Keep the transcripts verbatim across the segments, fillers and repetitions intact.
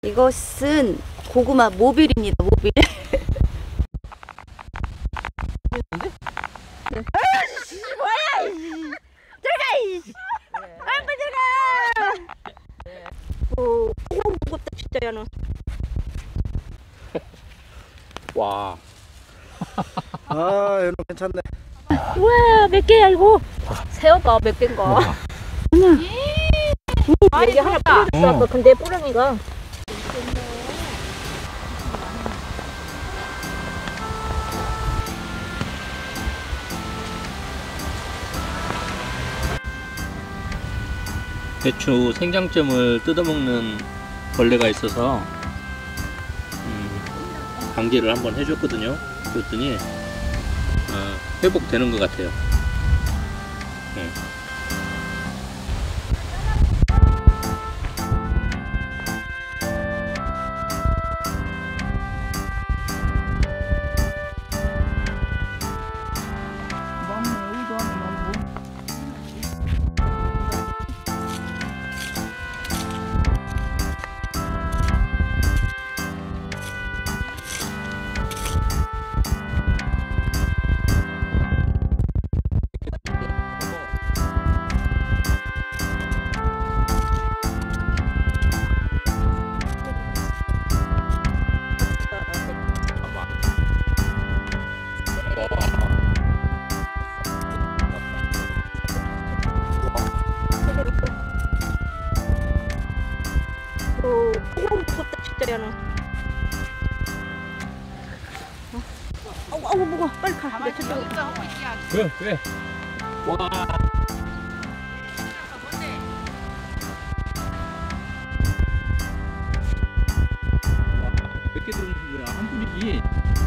이것은 고구마 모빌입니다. 모빌. 네. 아이씨, 뭐야? 들어가! 이씨. 안 들어가! 오, 무겁다 진짜 야는. 와. 아, 얘는 괜찮네. 우와, 몇 개야 이거? 새우가 몇 개인가? 어머. 여기 하나 뿌려줬어. 어. 근데 뿌렁이가. 배추 생장점을 뜯어먹는 벌레가 있어서 음, 방제를 한번 해줬거든요. 그랬더니 어, 회복되는 것 같아요. 네. 오, 너무 무섭다 진짜 야는. 아우 아우 무거워. 빨리 가. 내 저쪽. 왜? 왜? 와. 몇 개 들어오는 거야? 한 분이지?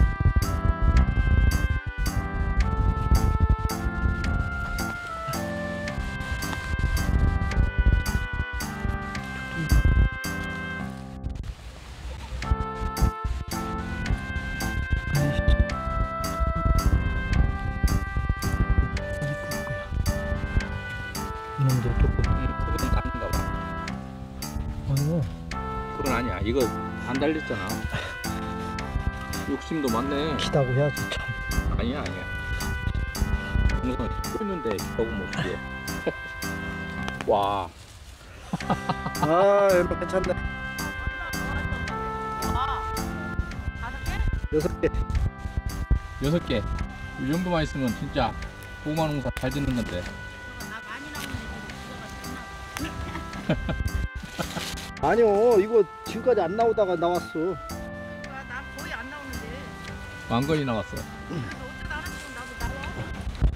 이놈들 조금. 그건 아닌가 봐. 아니요. 그건 아니야. 이거 안 달렸잖아. 욕심도 많네. 키다고 해야지 참. 아니야, 아니야. 이거 끓는데 저거 못 줘. 와. 아, 얘는 괜찮네. 여섯 개. 여섯 개. 이 정도만 있으면 진짜 고구마 농사 잘 짓는 건데. 아니요, 이거 지금까지 안 나오다가 나왔어. 나 거의 안 나오는데. 왕건이 나왔어. 어쩌다 하나 좀 나도 나와.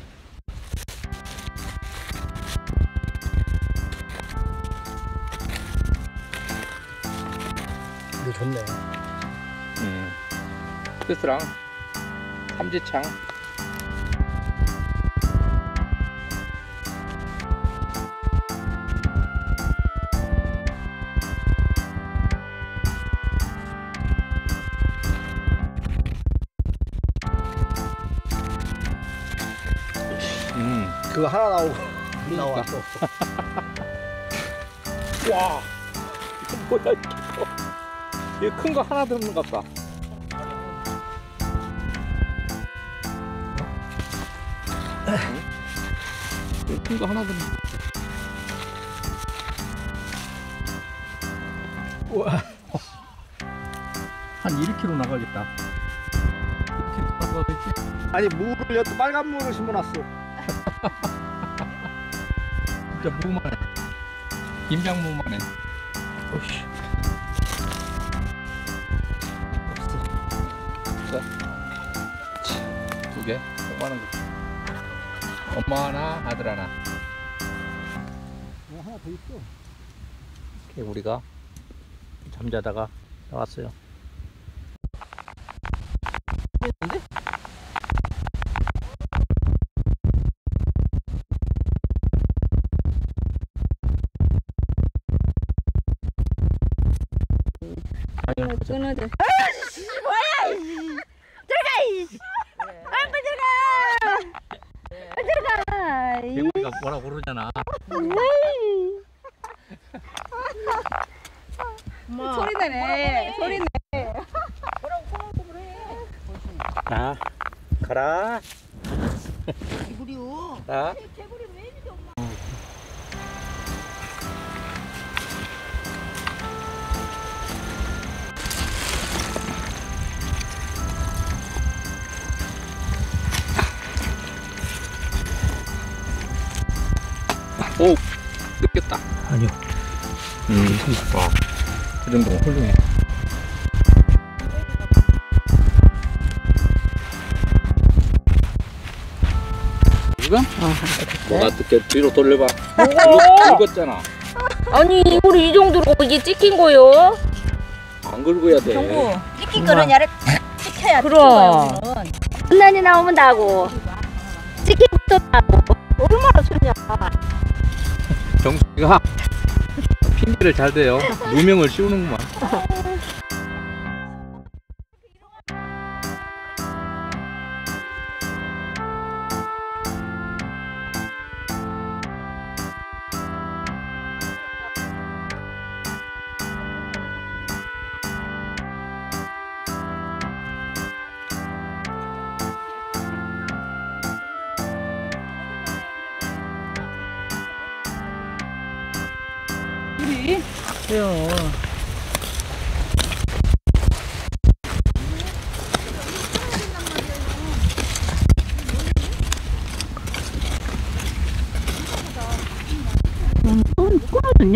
이거 좋네. 음. 스랑 삼지창. 음. 그거 하나 나오고 그러니까. 나왔어. 와. 이거 뭐야 이거. 이거 큰 거 하나 들었는 것 같다. 큰 거 하나 들었는 것 같다. 우와. 한 일 킬로그램 나가겠다. 일 킬로그램 나가겠지? 아니 무를 여기 빨간 무를 심어놨어. 진짜 무만해. 김장무만해. 오씨. 없어. 두 개? 조그마한 거. 엄마 하나, 아들 하나. 하나 더 있어. 이렇게 우리가 잠자다가 나왔어요. 끊어져. 아씨, 뭐야? 들어가! 이씨. 안 들어가! 안 들어가! 개구리가 뭐라 그러잖아. 소리 내네. 소리 내. 자, 가라. 개구리요. 자. 오, 느꼈다. 아니요. 음, 와, 그 정도 훌륭해. 이거? 뭐가 느껴? 뒤로 돌려봐. 이거 익었잖아. 아니 우리 이 정도로 이게 찍힌 거요? 안 긁어야 돼. 정구. 찍힌 거는 야를 찍혀야 돼. 그럼. 끝난이 나오면 나고 찍힌 것도 나고 얼마나 좋냐. 정수기가 핑계를 잘 대요. 누명을 씌우는구만. 그래요. 음, 또 끊어졌냐?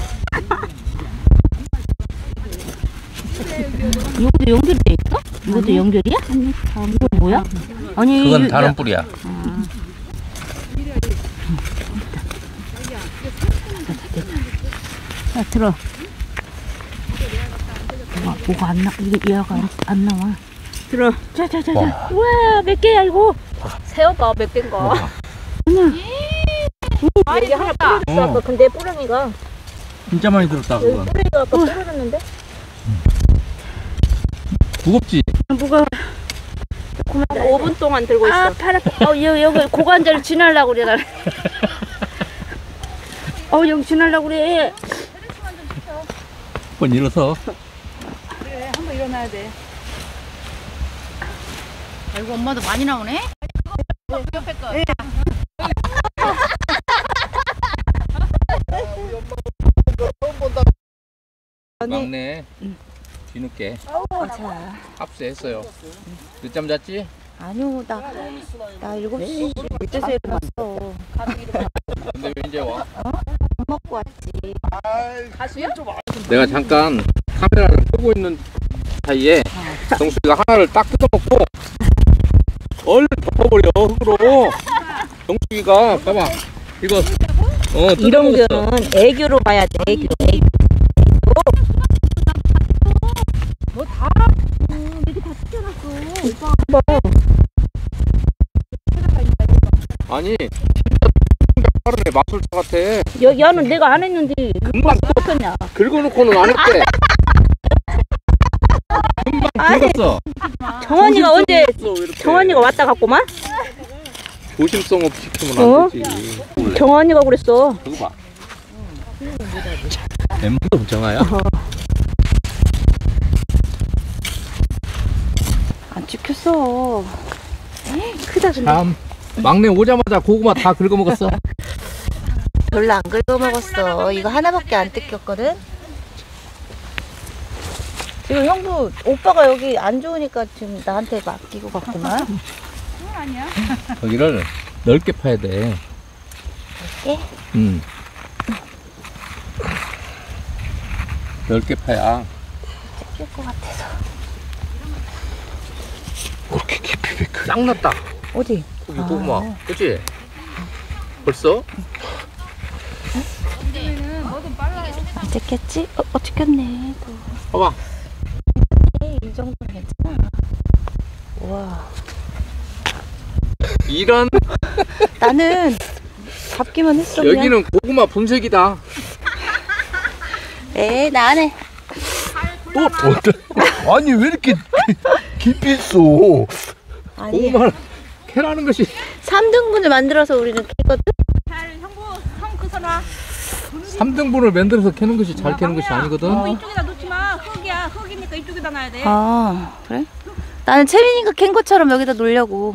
이것도 연결돼 있어? 이것도 연결이야? 이건 뭐야? 아니 그건 이- 다른 야, 뿌리야. 야, 들어. 아, 뭐가 안 나, 이게 얘가 안, 안 나와. 들어. 자, 자, 자, 자. 와. 우와, 몇 개야, 이거? 새우가 몇 개인가? 어머. 여기 하나 뿌려줬어, 아까. 근데 뿌렁이가. 진짜 많이 들었다, 여기 그건. 뿌리가 아까 뿌려줬는데? 무겁지? 뭐가. 오 분 동안 들고 있어. 아, 팔 아파. 어, 여기, 여기 고관절 지나려고 그래, 나. 어, 여기 지나려고 그래. 한번 일어서. 그래, 한번 일어나야 돼. 아이고, 엄마도 많이 나오네? 그 옆에 거. 네. 막내 뒤늦게 자. 합세했어요. 늦잠 잤지? 아니요, 나, 나 일곱 시 이때서 일어났어. 근데 왜 이제 와? 밥 먹고 왔지. 가수야? 내가 잠깐 카메라를 끄고 있는 사이에 정수기가 하나를 딱 뜯어먹고 얼른 덮어버려 흙으로. 정수기가 봐봐 이거 어 이런 뜯어먹었어. 거는 애교로 봐야 돼, 애교. 애교. 뭐 다, 이렇게 다 뜯겨놨어. 오빠. 아니 진짜 빠르네 마술사 같아. 여, 야는 내가 안 했는데, 금방 또 어떠냐. 긁어놓고는 안 했대. 금방 아니, 긁었어. 정원이가 언제, 조심성 없어, 이렇게. 정원이가 왔다 갔구만? 조심성 없이 시키면 어? 안 되지. 정원이가 그랬어. 그거 봐. 엠도 정아야? 안 찍혔어. 크다, 근데. 참 막내 오자마자 고구마 다 긁어먹었어. 별로 안 긁어 먹었어. 이거 하나밖에 안 뜯겼거든. 지금 형부 오빠가 여기 안 좋으니까 지금 나한테 맡기고 갔구만. 그건 아니야. 여기를 넓게 파야 돼. 넓게? 응. 넓게 파야. 뜯길 것 같아서. 그렇게 깊이 왜 그? 싹 났다. 어디? 여기 아. 고구마. 그치? 벌써? 안 뜯겼지? 어, 어 뜯겼네. 또. 봐봐. 이 정도는 괜찮아. 우와. 이런 나는 잡기만 했어. 그냥. 여기는 고구마 분쇄기다. 에, 나 안 해. 또 어때? 아니 왜 이렇게 깊이 있어? 아니. 고구마를 캐라는 것이 삼 등분을 만들어서 우리는 캐거든. 잘, 형부, 형 그 선아. 삼 등분을 만들어서 캐는 것이 잘 캐는 것이 아니거든. 이쪽에다 놓지. 흙이니까 이쪽에다 놔야 돼. 아 그래? 나는 채민이가 캔 것처럼 여기다 놓으려고.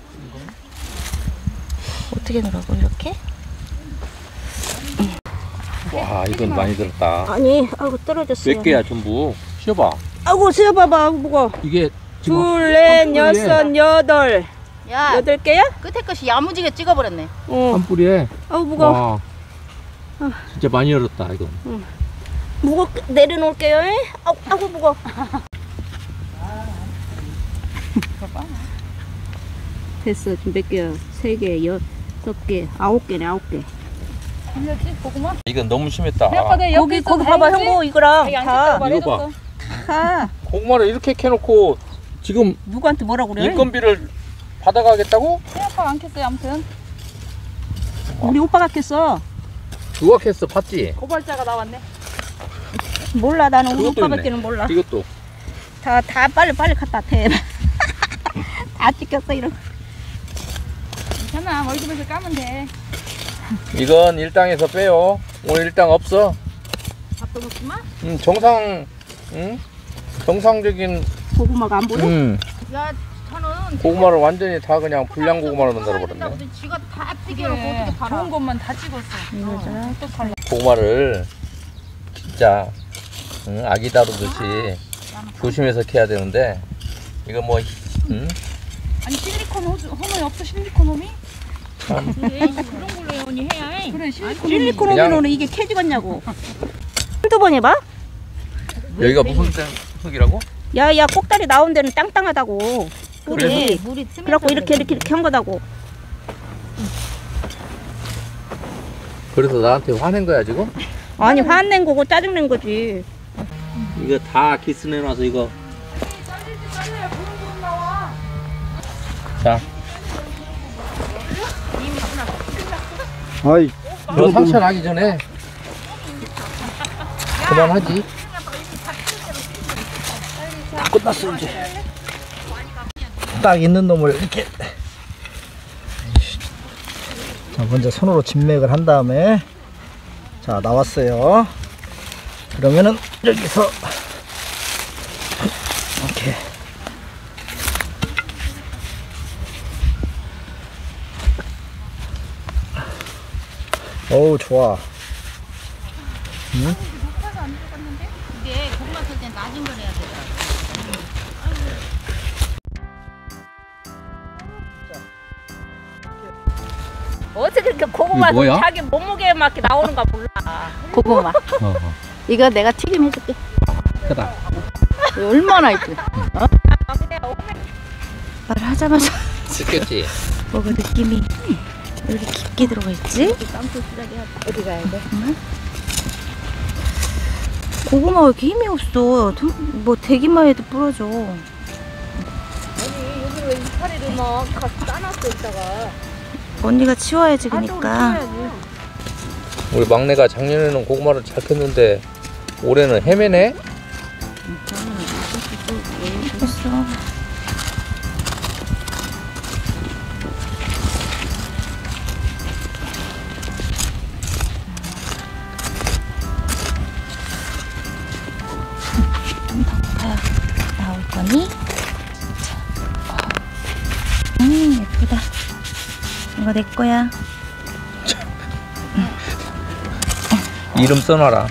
어떻게 놓으라고 이렇게? 와 이건 많이 들었다. 아니, 아이고 떨어졌어요. 몇 개야 전부? 쉬어봐. 아이고 세어봐봐, 무거. 이게 지금 둘, 넷, 뿌리에. 여섯, 여덟. 야, 여덟 개야? 끝에 것이 야무지게 찍어버렸네. 어. 한 뿌리에. 아우 무거. 와 진짜 많이 열었다 이거. 무거 내려놓을게요. 아우, 아우 무거. 됐어. 지금 몇 개야? 세 개, 여섯 개, 아홉 개네, 아홉 개. 들렸지? 고구마? 이건 너무 심했다. 거기 거기 봐봐, 형부 이거랑 다. 이거 봐. 다. 고구마를 이렇게 캐놓고 지금 누구한테 뭐라 그래? 인건비를 받아가겠다고? 생각하고 안 켰어요, 아무튼. 우리 오빠가 켰어. 누가 캤어? 봤지? 고발자가 나왔네. 몰라, 나는 우리 그것도 오빠밖에는 있네. 몰라. 이것도. 다 다 빨리 빨리 갖다 대. 다 찍혔어 이런. 괜찮아, 월급에서 까면 돼. 이건 일당에서 빼요. 오늘 일당 없어. 밥도 먹지 마? 음, 정상, 응? 정상적인, 고구마가 안 보여? 음, 야, 저는 고구마를 완전히 다 그냥 불량 고구마로 만들어버렸네. 지가 다 찍어놓고 어떻게 팔아? 좋은 것만 다 찍었어. 이거잖아. 또 팔라. 고구마를 진짜, 응? 아기 다루듯이 조심해서 캐야 되는데, 이거 뭐, 응? 아니 실리콘 호주, 홈이 없어 실리콘 홈이? 참. 그래 그런 걸로 언니 해야 해. 그래 실리콘 홈이. 실리콘 그냥- 오면은 이게 캐지겠냐고. 한두 번 해봐. 여기가 무슨 땡 흙이라고? 야야 꼭다리 나온 데는 땅땅하다고. 우리. 물이 틈이 그래갖고 이렇게 이렇게 이렇게 한 거다고. 그래서 나한테 화낸 거야, 지금? 아니 화낸 거고 짜증 낸 거지. 이거 다 기스 내놔서 이거. 자, 아이 너 상처 나기 전에 그만하지. 다 끝났어 이제. 딱 있는 놈을 이렇게. 자 먼저 손으로 진맥을 한 다음에 자 나왔어요. 그러면은 여기서 이렇게. 어우 좋아. 응? 이게 고구마 쓸 땐 낮은 걸 해야 돼. 어떻게 이렇게 고구마 이게 뭐야? 자기 몸무게에 맞게 나오는가 몰라. 고구마. 어, 이거 내가 튀김 해줄게. 크다. 얼마나 이쁘. 어? 말을 하자마자 씻겠지? 뭐가 느낌이 여기 깊게 들어가 있지? 어디 가야 돼? 고구마 왜 이렇게 힘이 없어? 좀- 뭐 대기만 해도 부러져. 아니 여기 왜 이파리를 막 따놨어 이따가. 언니가 치워야지 그니까. 우리 막내가 작년에는 고구마를 잘 켰는데 올해는 헤매네? 됐어. 좀 더 봐야 나올 거니? 자. 음 예쁘다. 이거 내 거야. 이름 써놔라.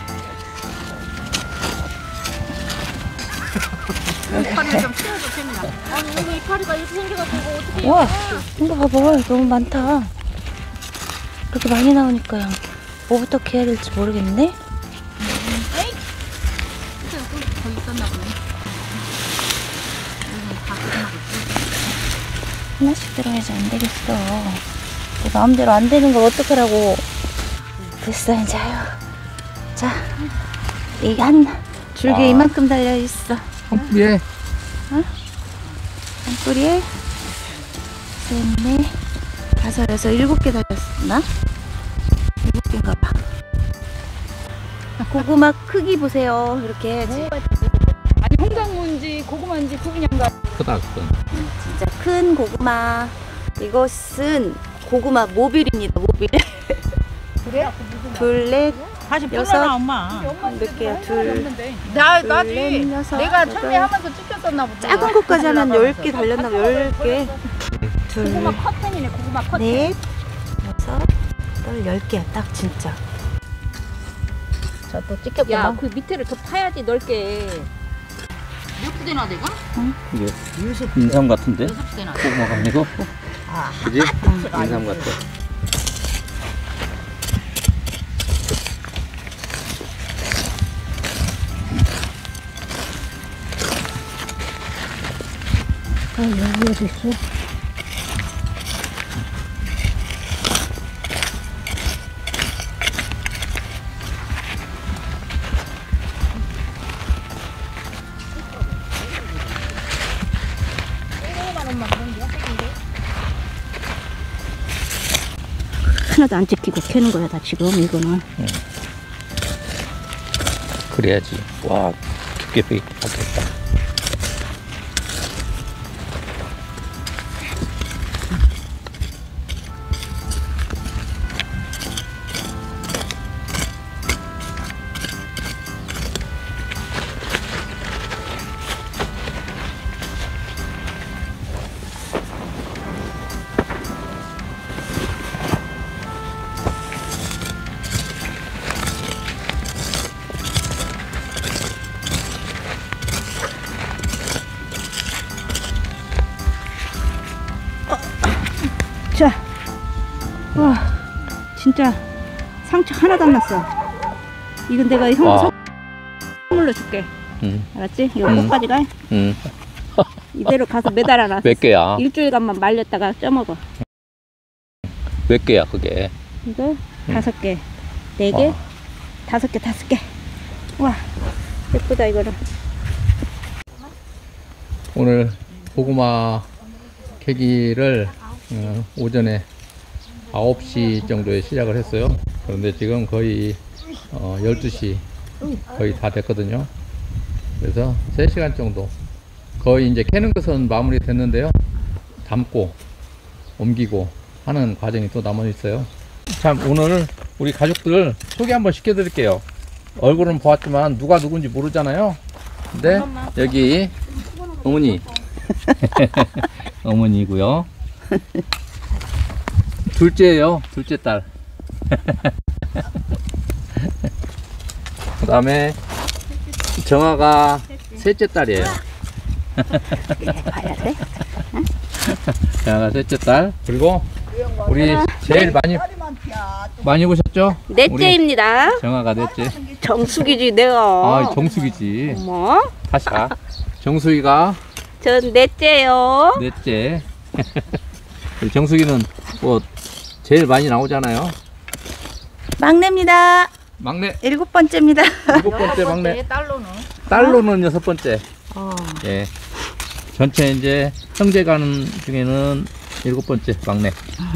이파리를 좀 키워줘 됩니다. 아니 여기 이파리가 이렇게 생겨가지고 어떻게? 와, 이거 봐봐. 너무 많다. 그렇게 많이 나오니까요. 뭐부터 캐야 될지 모르겠네. 그때 더 있었나 보네. 하나씩 들어야지 안 되겠어. 내 마음대로 안 되는 걸 어떡하라고. 됐어, 이제. 아유. 자, 이 한 줄기에 아. 이만큼 달려있어. 한 뿌리에 한 뿌리에 셋, 넷, 다섯, 여섯, 일곱 개 달렸나? 일곱 개인가 봐. 고구마 크기 보세요. 이렇게 해야지. 아니 홍당무인지 고구마인지 구분양가. 크다, 크다. 진짜 큰 고구마. 이것은 고구마 모빌입니다. 모빌. 그래? 둘, 넷, 다시 여섯. 불러놔 엄마. 몇 개야? 둘. 나 둘, 나지. 넷, 여섯, 내가 여덟. 참여하면서 찍혔었나 보다. 작은 것까지 하면 열 개 달렸나 봐. 열 개. 둘, 고구마 커튼이네 고구마 커튼. 넷, 여섯, 여덟, 열 개야. 딱 진짜. 자, 또 찍혔구만. 야그 밑에를 더 파야지 넓게. 몇 부대나 내가? 이게 인삼 같은데? 여섯 부대나. 고구마가 아니고? 그지? 인삼 같아. 아 여기도 있어. 하나도 안 찍히고 캐는 거야 다 지금 이거는. 그래야지. 와, 깊게 빼 받겠다. 자, 와, 진짜 상처 하나도 안 났어. 이건 내가 형 와. 선물로 줄게. 응. 알았지? 이거 응. 끝까지 가. 응. 이대로 가서 매달아놔. 몇 개야? 일주일간만 말렸다가 쪄먹어. 몇 개야, 그게? 이거 다섯 개, 네 개, 와. 다섯 개, 다섯 개. 와, 예쁘다 이거는. 오늘 고구마 캐기를 어, 오전에 아홉 시 정도에 시작을 했어요. 그런데 지금 거의 어, 열두 시 거의 다 됐거든요. 그래서 세 시간 정도 거의 이제 캐는 것은 마무리 됐는데요. 담고 옮기고 하는 과정이 또 남아 있어요. 참, 오늘 우리 가족들 소개 한번 시켜 드릴게요. 얼굴은 보았지만 누가 누군지 모르잖아요. 근데 여기 어머니 어머니고요. 둘째예요. 둘째 딸. 그 다음에 정아가 셋째 딸이에요. 봐야 돼. 정아가 셋째 딸. 그리고 우리 제일 많이 많이 보셨죠? 넷째입니다. 우리 정아가 넷째. 정숙이지 내가. 아, 정숙이지. 뭐? 다시 가. 정숙이가 전 넷째요. 넷째. 우리 정숙이는 뭐 제일 많이 나오잖아요. 막내입니다. 막내 일곱 번째입니다. 일곱 번째 막내. 딸로는. 딸로는 여섯 번째. 어. 예. 전체 이제 형제 가는 중에는 일곱 번째 막내.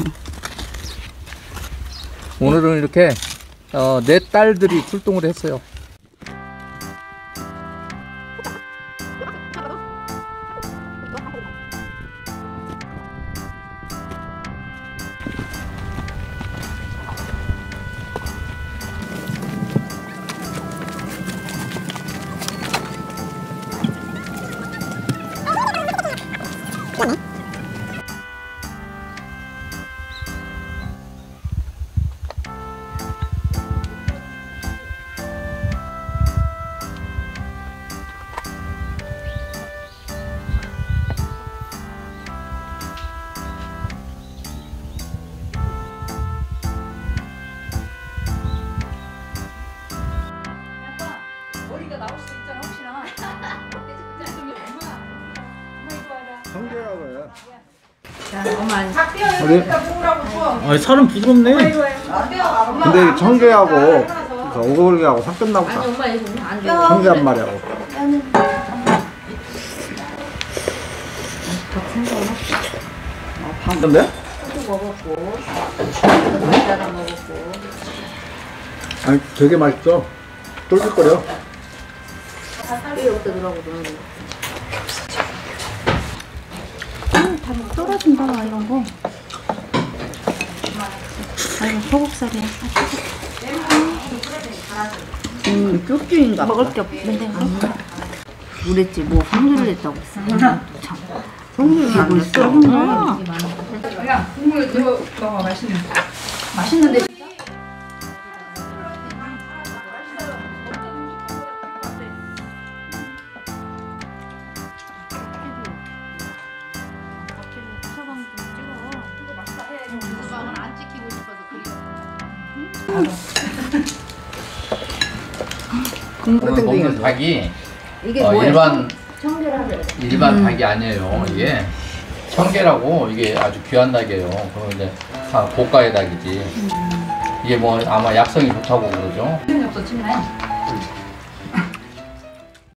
오늘은 이렇게 어, 내 딸들이 출동을 했어요. 아니 살은 부드럽네. 근데 청개하고 오골개하고 섞였나 보다. 청개 한 마리하고. 근데? 아니 되게 맛있어. 쫄깃거려. 다 떨어진다 이런 거. 아이고 소국살이야. 음, 쪽주인가 먹을 게 없는데. 그랬지, 뭐 성질을 냈다고 했어. 참. 성질을 안 냈어. 야, 국물 이거 먹어. 맛있는. 맛있는데. 안 찍히고 싶어서 오늘 먹는 닭이 이게 어, 뭐야? 일반 청계라고. 일반 닭이 아니에요. 이게 청계라고 이게 아주 귀한 닭이에요. 그럼 이제 다 고가의 닭이지. 이게 뭐 아마 약성이 좋다고 그러죠. 없어, 침내.